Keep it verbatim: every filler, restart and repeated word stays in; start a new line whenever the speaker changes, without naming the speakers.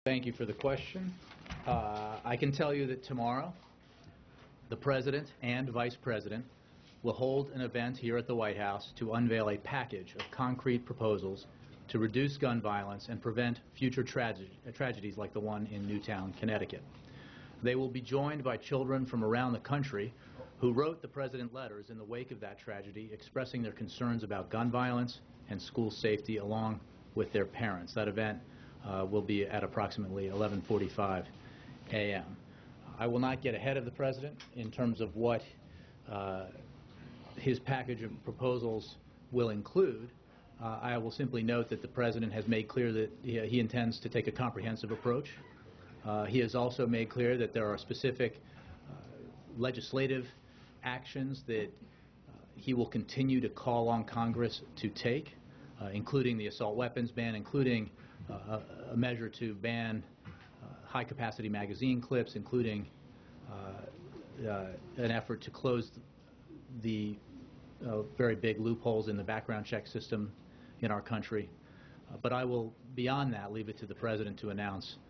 Thank you for the question. Uh, I can tell you that tomorrow, the President and Vice President will hold an event here at the White House to unveil a package of concrete proposals to reduce gun violence and prevent future trage tragedies like the one in Newtown, Connecticut. They will be joined by children from around the country who wrote the President letters in the wake of that tragedy, expressing their concerns about gun violence and school safety along with their parents. That event uh, will be at approximately eleven forty-five a m I will not get ahead of the President in terms of what uh, his package of proposals will include. Uh, I will simply note that the President has made clear that he, he intends to take a comprehensive approach. Uh, he has also made clear that there are specific uh, legislative actions that uh, he will continue to call on Congress to take, uh, including the assault weapons ban, including uh, a, a measure to ban uh, high-capacity magazine clips, including uh, uh, an effort to close the uh, very big loopholes in the background check system in our country. Uh, but I will, beyond that, leave it to the President to announce